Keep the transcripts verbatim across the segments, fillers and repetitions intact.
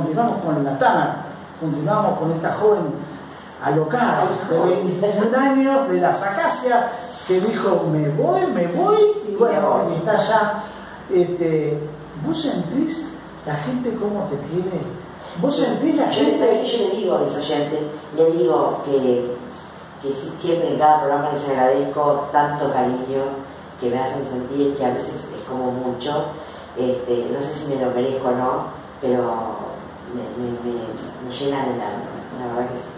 continuamos con la Tana, continuamos con esta joven alocada de veintiún años de las Acacias que dijo me voy, me voy y bueno, y está allá. Este, ¿vos sentís la gente cómo te quiere? ¿Vos sí. sentís la yo, gente? Yo le digo a mis oyentes, le digo que, que siempre en cada programa les agradezco tanto cariño que me hacen sentir, que a veces es como mucho, este, no sé si me lo merezco o no, pero me, me, me, me llenan el alma, la verdad que sí.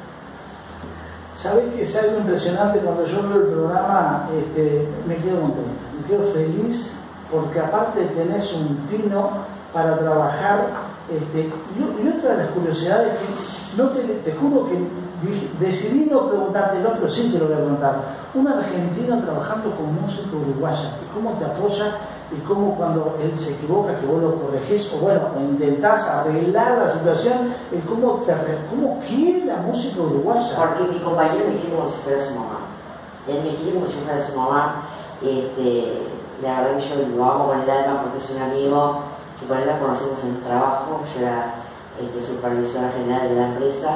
¿Sabés que es algo impresionante? Cuando yo veo el programa, este, me quedo contento, me quedo feliz, porque aparte tenés un tino para trabajar. Este, y, y otra de las curiosidades que no te, te juro que dije, decidí no preguntártelo, pero sí te lo voy a preguntar. Un argentino trabajando con música uruguaya, y cómo te apoya, y cómo cuando él se equivoca, que vos lo corregís, o bueno, intentás arreglar la situación, y cómo, te, cómo quiere la música uruguaya. Porque mi compañero me quiere como si fuera su mamá. Él me quiere como si fuera su mamá. Este, la verdad que yo lo amo con el alma porque es un amigo que con él nos conocimos en el trabajo. Yo era este, supervisora general de la empresa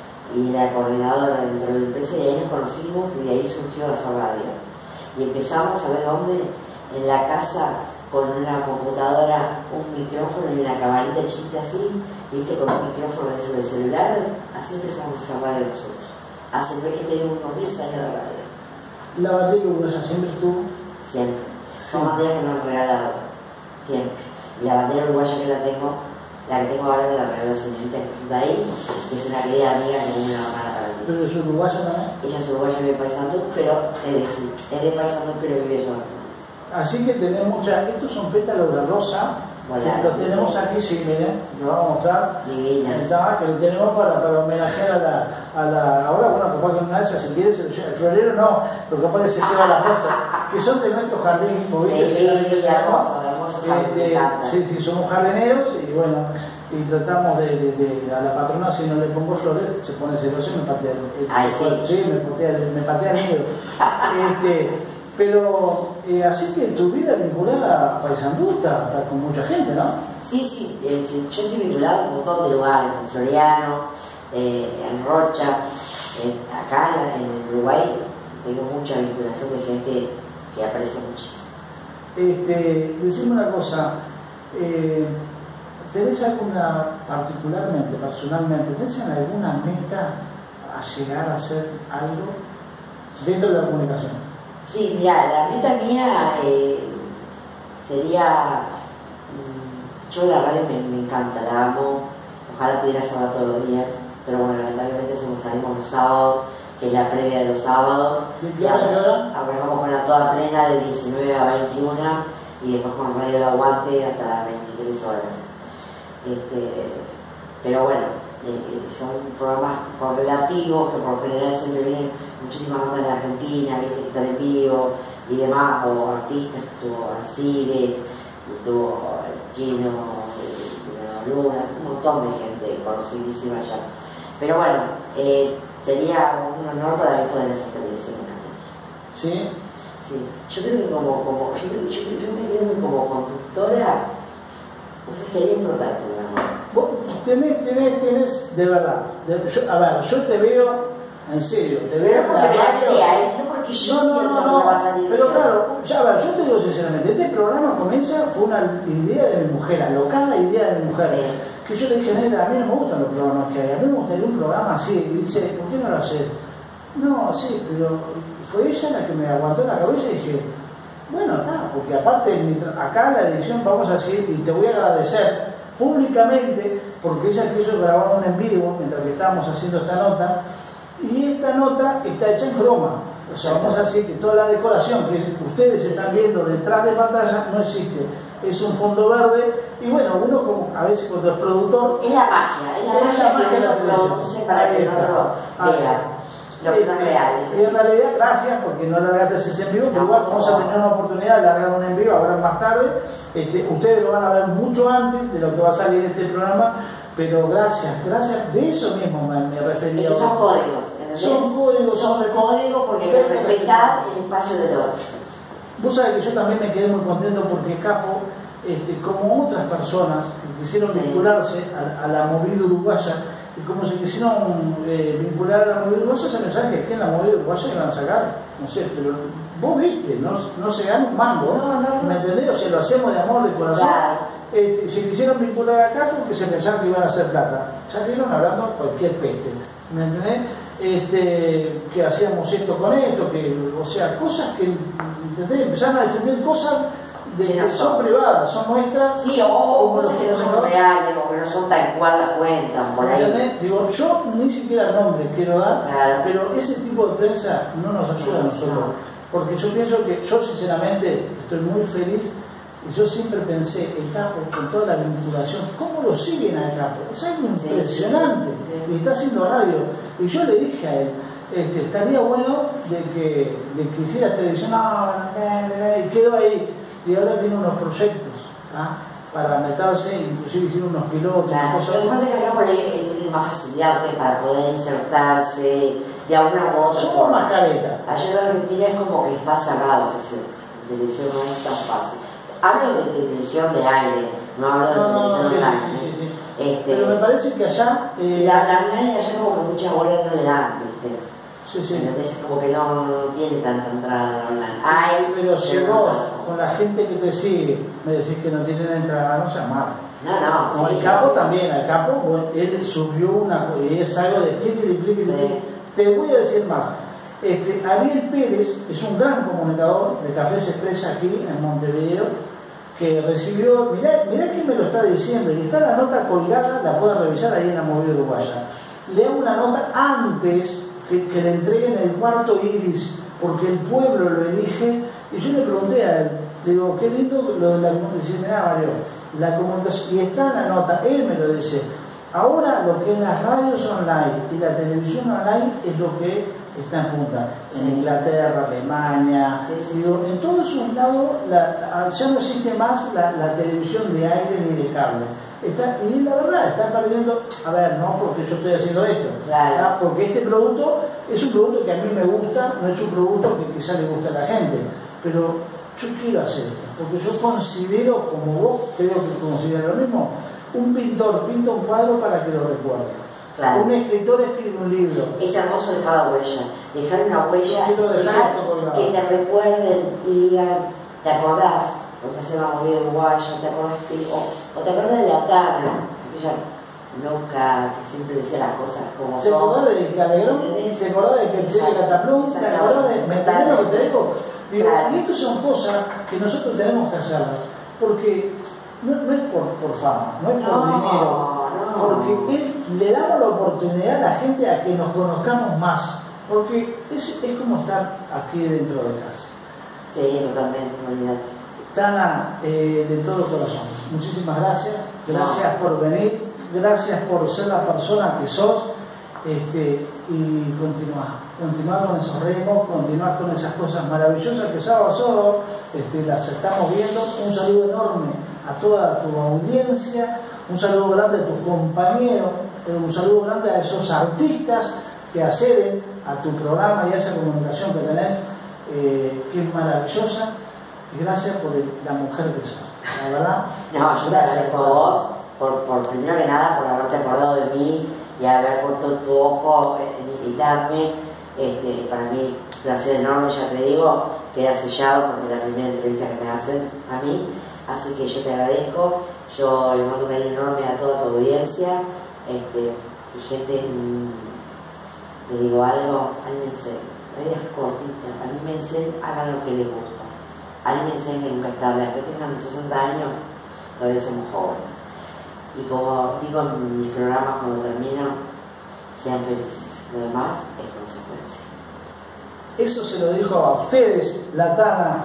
y la coordinadora dentro de la empresa, y ahí nos conocimos y de ahí surgió la Radio. Y empezamos a ver dónde, en la casa, con una computadora, un micrófono y una camarita chiquita así, viste, con un micrófono de esos de celulares, así empezamos a hacer radio nosotros. Hace que tenemos unos diez años de radio. ¿La bandera uruguaya siempre estuvo? Siempre. Son sí. banderas que me han regalado, siempre. Y la bandera uruguaya que la tengo, la que tengo ahora me la regaló la señorita que está ahí, que es una querida amiga que es una hermana para mí. ¿Pero es uruguaya también? Ella es uruguaya, vive en Paysandú, pero es decir, es de Paysandú, pero vive yo. Así que tenemos muchas. Estos son pétalos de rosa. Bueno, lo tenemos aquí, sí, miren, lo vamos a mostrar. Divinas. Está, que lo tenemos para, para homenajear a la, a la. Ahora, bueno, capaz que una de ellas, si quiere, se lo lleva. El florero no, pero capaz que se lleva la rosa, que son de nuestro jardín, como viste, sí, sí, hermoso, hermoso este, sí, sí, somos jardineros y bueno, y tratamos de, de, de a la patrona, si no le pongo flores, se pone celoso y me patea el, Ay, sí. sí, me patea, me patea el nido. este, Pero eh, así que tu vida vinculada a Paysandú está, está con mucha gente, ¿no? Sí, sí, eh, sí, yo estoy vinculado a un montón de lugares, en Floriano, eh, en Rocha, eh, acá en Uruguay tengo mucha vinculación de gente que aprecio muchísimo. Este, decime una cosa, eh, ¿tenés alguna, particularmente, personalmente, tenés alguna meta a llegar a hacer algo dentro de la comunicación? Sí, mira, la meta mía eh, sería, mmm, yo la radio me, me encanta, la amo, ojalá pudiera hacerla todos los días, pero bueno, lamentablemente se nos salimos los sábados, que es la previa de los sábados, y ahora arrancamos con la toda plena de diecinueve a veintiuna y después con Radio del Aguante hasta las veintitrés horas. Este, pero bueno, eh, son programas correlativos que por general siempre vienen muchísimas bandas de Argentina, viste, que están en vivo y demás, o artistas, que estuvo Alcides, estuvo el Chino, el Luna, un montón de gente conocidísima allá. Pero bueno, eh, sería un honor para mí poder hacer televisión en Argentina. ¿Sí? Sí, yo creo que como, como yo, creo, yo, yo me creo que como conductora, no sé, quería explotar el programa. Vos tenés, tenés, tenés, de verdad, de, yo, a ver, yo te veo, en serio, te veo en la radio. No porque yo no, no, no, no, va a salir pero bien. Claro, ya, a ver, yo te digo sinceramente, este programa comienza, fue una idea de mi mujer, alocada idea de mi mujer, sí. Que yo le dije, negra, a mí no me gustan los programas que hay, a mí me gustaría un programa así, y dice, ¿por qué no lo haces? No, sí, pero fue ella la que me aguantó la cabeza y dije, bueno, está, porque aparte, acá la edición, vamos a decir, y te voy a agradecer públicamente, porque ella quiso grabar un en vivo mientras que estábamos haciendo esta nota, y esta nota está hecha en croma, o sea, vamos a decir que toda la decoración que ustedes están viendo detrás de pantalla no existe, es un fondo verde, y bueno, uno como a veces cuando es productor, es la magia, es la magia, la magia que uno produce para que el otro vea lo que no es real. Y en realidad, gracias, porque no largaste ese en vivo, pero igual vamos a tener una oportunidad de largar un en vivo ahora más tarde. Este, ustedes lo van a ver mucho antes de lo que va a salir este programa, pero gracias, gracias, de eso mismo me, me refería. Estos son códigos, son códigos, son códigos porque hay que respetar el espacio del otro. Vos sabés que yo también me quedé muy contento porque Capo este, como otras personas que quisieron sí. vincularse a, a la movida uruguaya, y como se quisieron eh, vincular a la movida uruguaya, se pensaban que aquí en la movida uruguaya iban a sacar, no sé, pero vos viste, no, no se gana un mango, no, no, no. ¿me entendés? O sea, lo hacemos de amor, de corazón. Claro. Este, se quisieron vincular acá porque se pensaban que iban a hacer plata. Salieron hablando cualquier peste, ¿me entendés? Este, que hacíamos esto con esto, que, o sea, cosas que, ¿entendés? Empezaron a defender cosas de, que son privadas, son nuestras. Sí, o cosas que no son reales, o que no son tal cual las cuentan, por ahí. Digo, yo ni siquiera nombre quiero dar, claro. pero ese tipo de prensa no nos ayuda a nosotros. Porque yo pienso que, yo sinceramente estoy muy feliz, y yo siempre pensé, el Capo, con toda la vinculación, ¿cómo lo siguen al Capo? Es algo impresionante, sí, sí, sí. Y está haciendo radio. Y yo le dije a él, este, estaría bueno de que, de que hiciera televisión, no, y quedó ahí. Y ahora tiene unos proyectos, ¿ah? Para meterse, inclusive hicieron unos pilotos. Claro, cosas. Lo que pasa es que acá por ahí tiene más facilidad para poder insertarse de alguna u otra Somos más caretas. Allá en Argentina es como que es más cerrado, o sea, televisión no es tan fácil. Hablo de televisión de aire, no hablo de no, televisión no, online. Sí, sí, sí, sí. Este, Pero me parece que allá... Eh, la, la online allá como que mucha bola no le dan, ¿viste? Sí, sí. Entonces como que no tiene tanta entrada online. Ay, pero si vos, con la gente que te sigue, me decís que no tienen entrada, no seas malo. No, no. Como sí, el Capo no. también, el Capo, bueno, él subió una, y es algo de clique, de clique, de clique. Te voy a decir más. Este, Ariel Pérez es un gran comunicador de Cafés Express aquí en Montevideo, que recibió, mirá, mirá quién me lo está diciendo, y está la nota colgada, la pueden revisar ahí en la movida uruguaya. Le hago una nota antes que, que le entreguen el cuarto iris, porque el pueblo lo elige, y yo le pregunté a él, le digo, qué lindo lo de la comunicación, mirá Mario, la comunicación, y está en la nota, él me lo dice, ahora lo que es las radios online y la televisión online es lo que está en punta, en sí. Inglaterra, Alemania, sí, sí, digo, sí. en todos esos lados la, ya no existe más la, la televisión de aire ni de cable. Está, y la verdad, están perdiendo, a ver, no porque yo estoy haciendo esto, claro. ¿verdad? Porque este producto es un producto que a mí me gusta, no es un producto que quizá le gusta a la gente, pero yo quiero hacer esto, porque yo considero, como vos creo que consideras lo mismo, un pintor pinta un cuadro para que lo recuerde. Claro. Un escritor escribe un libro. Es hermoso dejar huella, dejar una huella, dejar dejar que te recuerden y digan, ¿te acordás? Porque hace una movida uruguaya, ¿te acordás? O, o te acordás de la Tana, ella loca, que siempre decía las cosas como ¿Te son. ¿Te acordás de Calegrón? ¿Te acordás de que tiene Cataplum? ¿Te acordás de ¿me entendés lo que te dejo? Digo, claro. Y estas son cosas que nosotros tenemos que hacerlas, porque no, no es por, por fama, no es por no, dinero. Porque es, le damos la oportunidad a la gente a que nos conozcamos más, porque es, es como estar aquí dentro de casa. Sí, totalmente, olvidate. Tana, eh, de todo corazón, muchísimas gracias, gracias no. por venir, gracias por ser la persona que sos, este, y continuar, continuar con esos remos, continuar con esas cosas maravillosas que sábado a sábado este, las estamos viendo. Un saludo enorme a toda tu audiencia. Un saludo grande a tus compañeros, un saludo grande a esos artistas que acceden a tu programa y a esa comunicación que tenés, eh, que es maravillosa. Y gracias por el, la mujer que sos, la verdad. No, yo te agradezco a vos, por, por primero que nada, por haberte acordado de mí y haber puesto tu ojo en invitarme. Este, para mí, un placer enorme, ya te digo, queda sellado porque es la primera entrevista que me hacen a mí. Así que yo te agradezco. Yo le mando un cariño enorme a toda tu audiencia, este, y gente, mmm, le digo algo, anímense, la vida es cortita, anímense, hagan lo que les gusta, anímense que nunca es tarde, aunque tengan sesenta años, todavía somos jóvenes. Y como digo en mis programas cuando termino, sean felices, lo demás es consecuencia. Eso se lo dijo a ustedes, la Tana,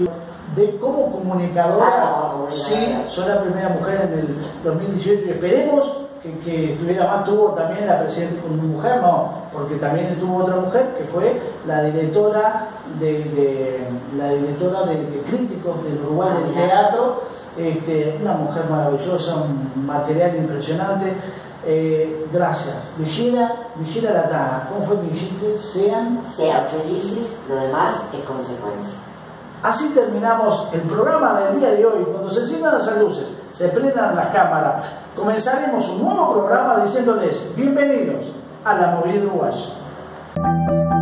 de como comunicadora. Ah, no, sí, soy la primera mujer en el dos mil dieciocho y esperemos que, que estuviera más. Tuvo también la presidenta con una mujer, no, porque también tuvo otra mujer que fue la directora de, de la directora de, de críticos del Uruguay del teatro, este, una mujer maravillosa, un material impresionante. Eh, gracias. Dijera, dijera la Tana, ¿cómo fue que dijiste? Sean sean felices, lo demás es consecuencia. Así terminamos el programa del día de hoy. Cuando se enciendan las luces, se prendan las cámaras, comenzaremos un nuevo programa diciéndoles bienvenidos a la movida uruguaya.